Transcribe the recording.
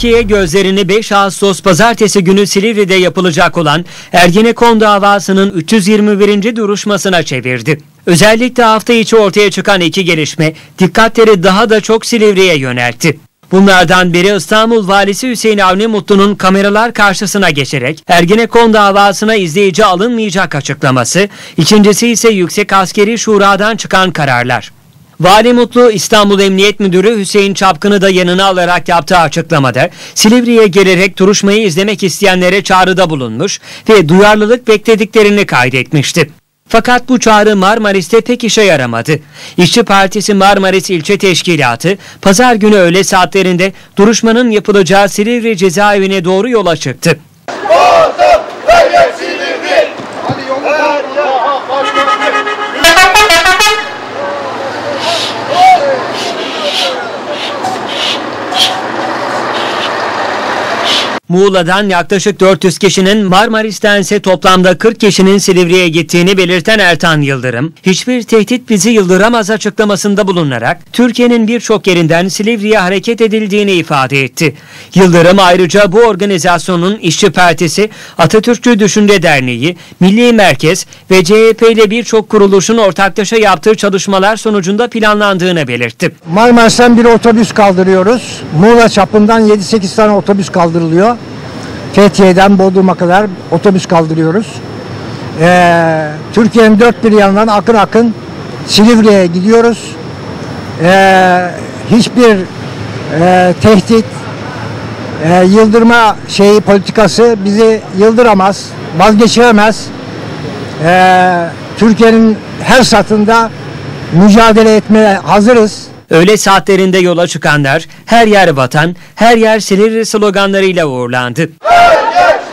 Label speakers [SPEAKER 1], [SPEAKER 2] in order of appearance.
[SPEAKER 1] Türkiye gözlerini 5 Ağustos Pazartesi günü Silivri'de yapılacak olan Ergenekon davasının 321. duruşmasına çevirdi. Özellikle hafta içi ortaya çıkan iki gelişme dikkatleri daha da çok Silivri'ye yöneltti. Bunlardan biri İstanbul Valisi Hüseyin Avni Mutlu'nun kameralar karşısına geçerek Ergenekon davasına izleyici alınmayacak açıklaması, ikincisi ise Yüksek Askeri Şura'dan çıkan kararlar. Vali Mutlu, İstanbul Emniyet Müdürü Hüseyin Çapkın'ı da yanına alarak yaptığı açıklamada Silivri'ye gelerek duruşmayı izlemek isteyenlere çağrıda bulunmuş ve duyarlılık beklediklerini kaydetmişti. Fakat bu çağrı Marmaris'te pek işe yaramadı. İşçi Partisi Marmaris İlçe Teşkilatı, pazar günü öğle saatlerinde duruşmanın yapılacağı Silivri cezaevine doğru yola çıktı. Muğla'dan yaklaşık 400 kişinin, Marmaris'ten ise toplamda 40 kişinin Silivri'ye gittiğini belirten Ertan Yıldırım, hiçbir tehdit bizi yıldıramaz açıklamasında bulunarak Türkiye'nin birçok yerinden Silivri'ye hareket edildiğini ifade etti. Yıldırım ayrıca bu organizasyonun İşçi Partisi, Atatürkçü Düşünce Derneği, Milli Merkez ve CHP ile birçok kuruluşun ortaklaşa yaptığı çalışmalar sonucunda planlandığını belirtti.
[SPEAKER 2] Marmaris'ten bir otobüs kaldırıyoruz. Muğla çapından 7-8 tane otobüs kaldırılıyor. Fethiye'den Bodrum'a kadar otobüs kaldırıyoruz. Türkiye'nin dört bir yanından akın akın Silivri'ye gidiyoruz. Hiçbir tehdit, yıldırma politikası bizi yıldıramaz, vazgeçiremez. Türkiye'nin her satında mücadele etmeye hazırız.
[SPEAKER 1] Öğle saatlerinde yola çıkanlar her yer vatan, her yer Silivri sloganlarıyla uğurlandı.
[SPEAKER 3] Her yer